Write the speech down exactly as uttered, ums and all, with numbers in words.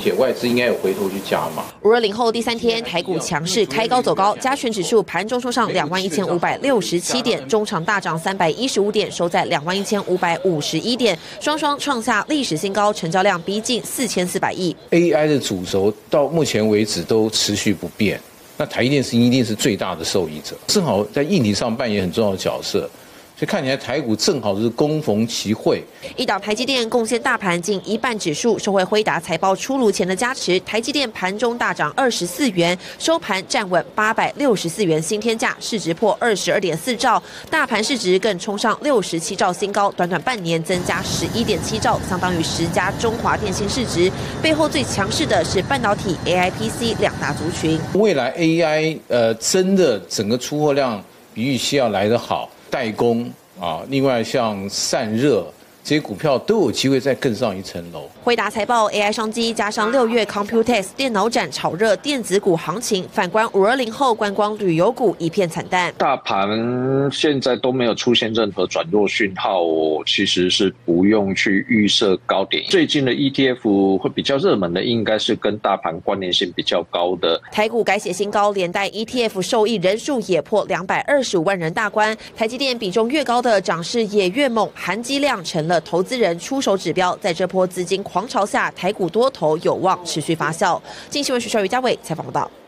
解外资应该有回头去加码。 五二零后第三天，台股强势开高走高，加权指数盘中冲上两万一千五百六十七点，中场大涨三百一十五点，收在两万一千五百五十一点，双双创下历史新高，成交量逼近四千四百亿。 A I 的主轴到目前为止都持续不变，那台积电是一定是最大的受益者，正好在硬体上扮演很重要的角色。所以看起来台股正好是恭逢其会， 一档台积电贡献大盘近一半指数，受惠辉达财报出炉前的加持，台积电盘中大涨二十四元，收盘站稳八百六十四元新天价，市值破二十二点四兆，大盘市值更冲上六十七兆新高，短短半年增加十一点七兆，相当于十家中华电信市值。背后最强势的是半导体、A I P C 两大族群。 未来 A I 呃真的整个出货量比预期要来得好。代工啊，另外像散热这些股票都有机会再更上一层楼。 辉达财报 A I 商机，加上六月 Computex 电脑展炒热电子股行情，反观五二零后观光旅游股一片惨淡。 大盘现在都没有出现任何转弱讯号，其实是不用去预设高点。最近的 E T F 会比较热门的，应该是跟大盘关联性比较高的。 台股改写新高，连带 E T F 受益人数也破两百二十五万人大关。台积电比重越高的涨势也越猛，含积量成了投资人出手指标。在这波资金狂潮下，台股多头有望持续发酵。经新闻徐少瑜、嘉伟采访报道。